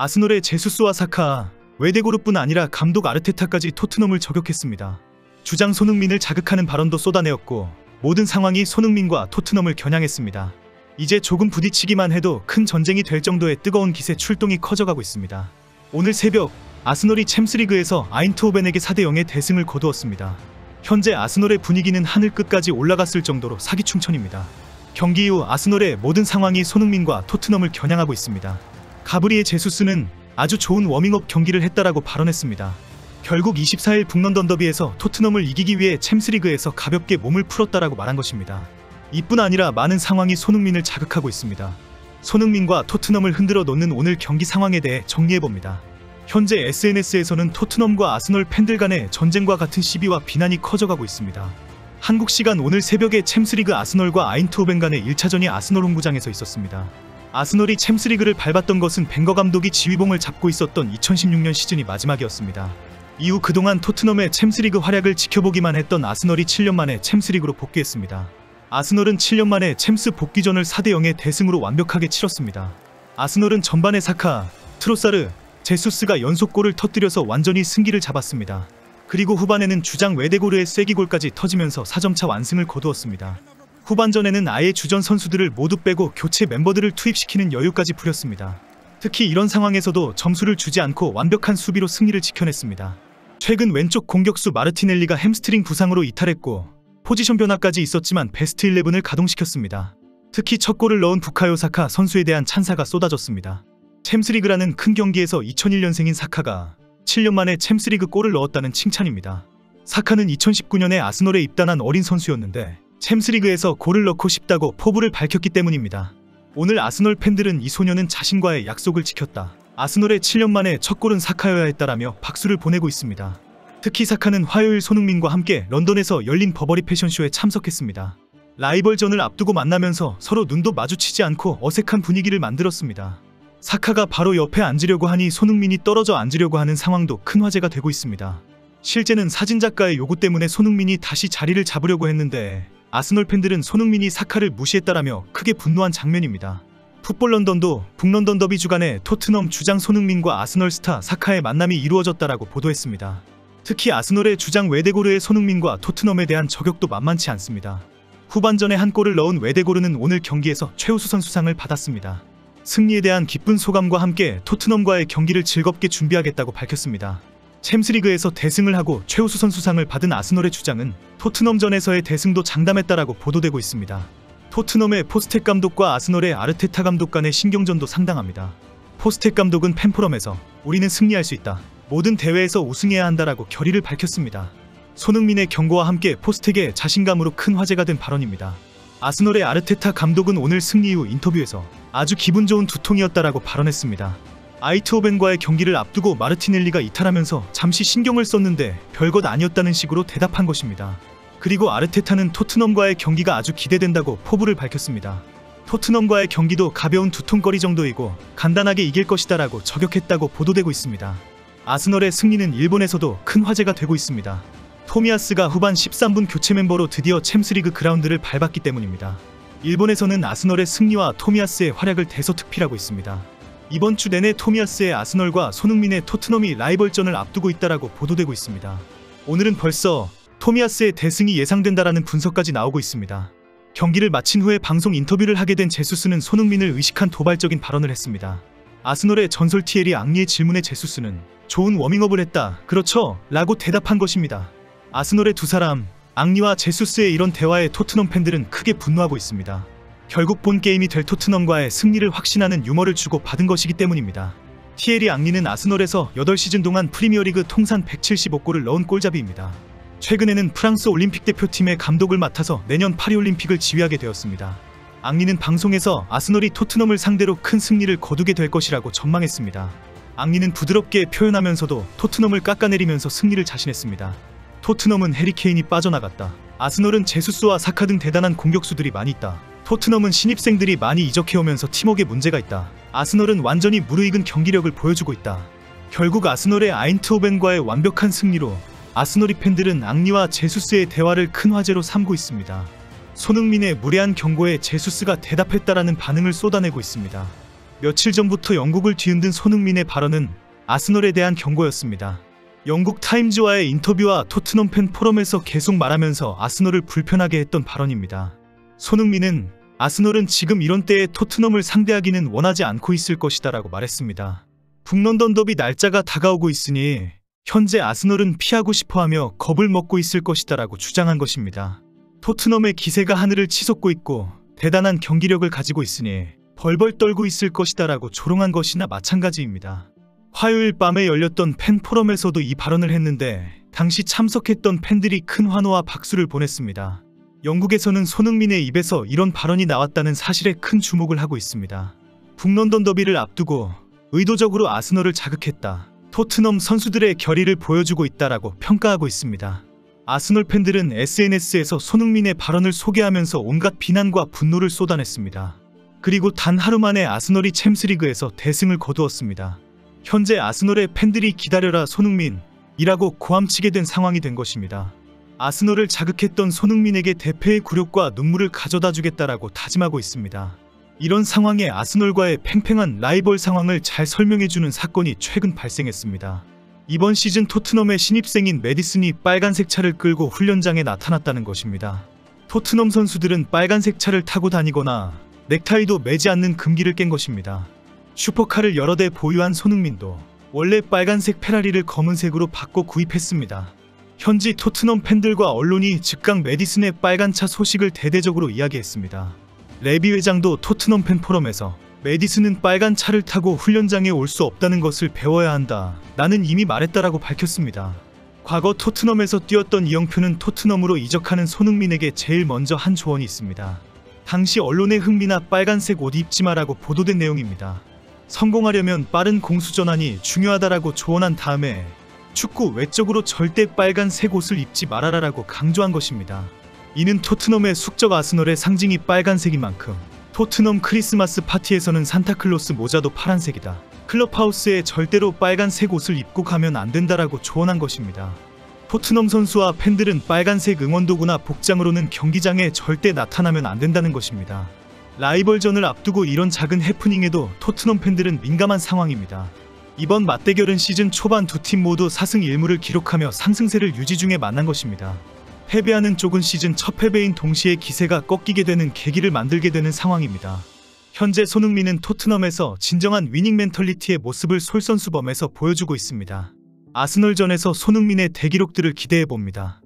아스널의 제수스와 사카, 웨데고르뿐 아니라 감독 아르테타까지 토트넘을 저격했습니다. 주장 손흥민을 자극하는 발언도 쏟아내었고 모든 상황이 손흥민과 토트넘을 겨냥했습니다. 이제 조금 부딪히기만 해도 큰 전쟁이 될 정도의 뜨거운 기세 출동이 커져가고 있습니다. 오늘 새벽 아스널이 챔스리그에서 아인트호벤에게 4대0의 대승을 거두었습니다. 현재 아스널의 분위기는 하늘 끝까지 올라갔을 정도로 사기충천입니다. 경기 이후 아스널의 모든 상황이 손흥민과 토트넘을 겨냥하고 있습니다. 가브리엘 제수스는 아주 좋은 워밍업 경기를 했다라고 발언했습니다. 결국 24일 북런던 더비에서 토트넘을 이기기 위해 챔스리그에서 가볍게 몸을 풀었다라고 말한 것입니다. 이뿐 아니라 많은 상황이 손흥민을 자극하고 있습니다. 손흥민과 토트넘을 흔들어 놓는 오늘 경기 상황에 대해 정리해봅니다. 현재 SNS에서는 토트넘과 아스널 팬들 간의 전쟁과 같은 시비와 비난이 커져가고 있습니다. 한국 시간 오늘 새벽에 챔스리그 아스널과 아인트호벤 간의 1차전이 아스널 홈구장에서 있었습니다. 아스널이 챔스리그를 밟았던 것은 벵거 감독이 지휘봉을 잡고 있었던 2016년 시즌이 마지막이었습니다. 이후 그동안 토트넘의 챔스리그 활약을 지켜보기만 했던 아스널이 7년 만에 챔스리그로 복귀했습니다. 아스널은 7년 만에 챔스 복귀전을 4대0의 대승으로 완벽하게 치렀습니다. 아스널은 전반에 사카, 트로사르, 제수스가 연속골을 터뜨려서 완전히 승기를 잡았습니다. 그리고 후반에는 주장 웨데고르의 쐐기골까지 터지면서 4점차 완승을 거두었습니다. 후반전에는 아예 주전 선수들을 모두 빼고 교체 멤버들을 투입시키는 여유까지 부렸습니다. 특히 이런 상황에서도 점수를 주지 않고 완벽한 수비로 승리를 지켜냈습니다. 최근 왼쪽 공격수 마르티넬리가 햄스트링 부상으로 이탈했고 포지션 변화까지 있었지만 베스트 11을 가동시켰습니다. 특히 첫 골을 넣은 부카요 사카 선수에 대한 찬사가 쏟아졌습니다. 챔스리그라는 큰 경기에서 2001년생인 사카가 7년 만에 챔스리그 골을 넣었다는 칭찬입니다. 사카는 2019년에 아스널에 입단한 어린 선수였는데 챔스리그에서 골을 넣고 싶다고 포부를 밝혔기 때문입니다. 오늘 아스널 팬들은 이 소녀는 자신과의 약속을 지켰다. 아스널의 7년 만에 첫 골은 사카여야 했다라며 박수를 보내고 있습니다. 특히 사카는 화요일 손흥민과 함께 런던에서 열린 버버리 패션쇼에 참석했습니다. 라이벌전을 앞두고 만나면서 서로 눈도 마주치지 않고 어색한 분위기를 만들었습니다. 사카가 바로 옆에 앉으려고 하니 손흥민이 떨어져 앉으려고 하는 상황도 큰 화제가 되고 있습니다. 실제는 사진작가의 요구 때문에 손흥민이 다시 자리를 잡으려고 했는데 아스널 팬들은 손흥민이 사카를 무시했다라며 크게 분노한 장면입니다. 풋볼 런던도 북런던 더비 주간에 토트넘 주장 손흥민과 아스널 스타 사카의 만남이 이루어졌다라고 보도했습니다. 특히 아스널의 주장 웨데고르의 손흥민과 토트넘에 대한 저격도 만만치 않습니다. 후반전에 한 골을 넣은 웨데고르는 오늘 경기에서 최우수선 수상을 받았습니다. 승리에 대한 기쁜 소감과 함께 토트넘과의 경기를 즐겁게 준비하겠다고 밝혔습니다. 챔스리그에서 대승을 하고 최우수선 수상을 받은 아스널의 주장은 토트넘전에서의 대승도 장담했다라고 보도되고 있습니다. 토트넘의 포스텍 감독과 아스널의 아르테타 감독 간의 신경전도 상당합니다. 포스텍 감독은 팬포럼에서 우리는 승리할 수 있다. 모든 대회에서 우승해야 한다라고 결의를 밝혔습니다. 손흥민의 경고와 함께 포스텍의 자신감으로 큰 화제가 된 발언입니다. 아스널의 아르테타 감독은 오늘 승리 후 인터뷰에서 아주 기분 좋은 두통이었다라고 발언했습니다. 아인트호벤과의 경기를 앞두고 마르티넬리가 이탈하면서 잠시 신경을 썼는데 별것 아니었다는 식으로 대답한 것입니다. 그리고 아르테타는 토트넘과의 경기가 아주 기대된다고 포부를 밝혔습니다. 토트넘과의 경기도 가벼운 두통거리 정도이고 간단하게 이길 것이다라고 저격했다고 보도되고 있습니다. 아스널의 승리는 일본에서도 큰 화제가 되고 있습니다. 토미야스가 후반 13분 교체 멤버로 드디어 챔스리그 그라운드를 밟았기 때문입니다. 일본에서는 아스널의 승리와 토미야스의 활약을 대서특필하고 있습니다. 이번 주 내내 토미야스의 아스널과 손흥민의 토트넘이 라이벌전을 앞두고 있다라고 보도되고 있습니다. 오늘은 벌써 토미야스의 대승이 예상된다라는 분석까지 나오고 있습니다. 경기를 마친 후에 방송 인터뷰를 하게 된 제수스는 손흥민을 의식한 도발적인 발언을 했습니다. 아스널의 전설 티에리 앙리의 질문에 제수스는 좋은 워밍업을 했다. 그렇죠? 라고 대답한 것입니다. 아스널의 두 사람, 앙리와 제수스의 이런 대화에 토트넘 팬들은 크게 분노하고 있습니다. 결국 본 게임이 될 토트넘과의 승리를 확신하는 유머를 주고 받은 것이기 때문입니다. 티에리 앙리는 아스널에서 8시즌 동안 프리미어리그 통산 175골을 넣은 골잡이입니다. 최근에는 프랑스 올림픽 대표팀의 감독을 맡아서 내년 파리올림픽을 지휘하게 되었습니다. 앙리는 방송에서 아스널이 토트넘을 상대로 큰 승리를 거두게 될 것이라고 전망했습니다. 앙리는 부드럽게 표현하면서도 토트넘을 깎아내리면서 승리를 자신했습니다. 토트넘은 해리케인이 빠져나갔다. 아스널은 제수스와 사카 등 대단한 공격수들이 많이 있다. 토트넘은 신입생들이 많이 이적해오면서 팀워크에 문제가 있다. 아스널은 완전히 무르익은 경기력을 보여주고 있다. 결국 아스널의 아인트호벤과의 완벽한 승리로 아스널이 팬들은 앙리와 제수스의 대화를 큰 화제로 삼고 있습니다. 손흥민의 무례한 경고에 제수스가 대답했다라는 반응을 쏟아내고 있습니다. 며칠 전부터 영국을 뒤흔든 손흥민의 발언은 아스널에 대한 경고였습니다. 영국 타임즈와의 인터뷰와 토트넘 팬 포럼에서 계속 말하면서 아스널을 불편하게 했던 발언입니다. 손흥민은 아스널은 지금 이런 때에 토트넘을 상대하기는 원하지 않고 있을 것이다 라고 말했습니다. 북런던 더비 날짜가 다가오고 있으니 현재 아스널은 피하고 싶어하며 겁을 먹고 있을 것이다 라고 주장한 것입니다. 토트넘의 기세가 하늘을 치솟고 있고 대단한 경기력을 가지고 있으니 벌벌 떨고 있을 것이다 라고 조롱한 것이나 마찬가지입니다. 화요일 밤에 열렸던 팬 포럼에서도 이 발언을 했는데 당시 참석했던 팬들이 큰 환호와 박수를 보냈습니다. 영국에서는 손흥민의 입에서 이런 발언이 나왔다는 사실에 큰 주목을 하고 있습니다. 북런던 더비를 앞두고 의도적으로 아스널을 자극했다. 토트넘 선수들의 결의를 보여주고 있다라고 평가하고 있습니다. 아스널 팬들은 SNS에서 손흥민의 발언을 소개하면서 온갖 비난과 분노를 쏟아냈습니다. 그리고 단 하루 만에 아스널이 챔스리그에서 대승을 거두었습니다. 현재 아스널의 팬들이 기다려라 손흥민이라고 고함치게 된 상황이 된 것입니다. 아스널을 자극했던 손흥민에게 대패의 굴욕과 눈물을 가져다 주겠다라고 다짐하고 있습니다. 이런 상황에 아스널과의 팽팽한 라이벌 상황을 잘 설명해주는 사건이 최근 발생했습니다. 이번 시즌 토트넘의 신입생인 메디슨이 빨간색 차를 끌고 훈련장에 나타났다는 것입니다. 토트넘 선수들은 빨간색 차를 타고 다니거나 넥타이도 매지 않는 금기를 깬 것입니다. 슈퍼카를 여러 대 보유한 손흥민도 원래 빨간색 페라리를 검은색으로 바꿔 구입했습니다. 현지 토트넘 팬들과 언론이 즉각 메디슨의 빨간 차 소식을 대대적으로 이야기했습니다. 레비 회장도 토트넘 팬 포럼에서 메디슨은 빨간 차를 타고 훈련장에 올 수 없다는 것을 배워야 한다. 나는 이미 말했다라고 밝혔습니다. 과거 토트넘에서 뛰었던 이영표는 토트넘으로 이적하는 손흥민에게 제일 먼저 한 조언이 있습니다. 당시 언론의 흥미나 빨간색 옷 입지 마라고 보도된 내용입니다. 성공하려면 빠른 공수전환이 중요하다라고 조언한 다음에 축구 외적으로 절대 빨간색 옷을 입지 말아라라고 강조한 것입니다. 이는 토트넘의 숙적 아스널의 상징이 빨간색인 만큼 토트넘 크리스마스 파티에서는 산타클로스 모자도 파란색이다. 클럽하우스에 절대로 빨간색 옷을 입고 가면 안 된다라고 조언한 것입니다. 토트넘 선수와 팬들은 빨간색 응원도구나 복장으로는 경기장에 절대 나타나면 안 된다는 것입니다. 라이벌전을 앞두고 이런 작은 해프닝에도 토트넘 팬들은 민감한 상황입니다. 이번 맞대결은 시즌 초반 두 팀 모두 4승 1무를 기록하며 상승세를 유지 중에 만난 것입니다. 패배하는 쪽은 시즌 첫 패배인 동시에 기세가 꺾이게 되는 계기를 만들게 되는 상황입니다. 현재 손흥민은 토트넘에서 진정한 위닝 멘털리티의 모습을 솔선수범해서 보여주고 있습니다. 아스널전에서 손흥민의 대기록들을 기대해봅니다.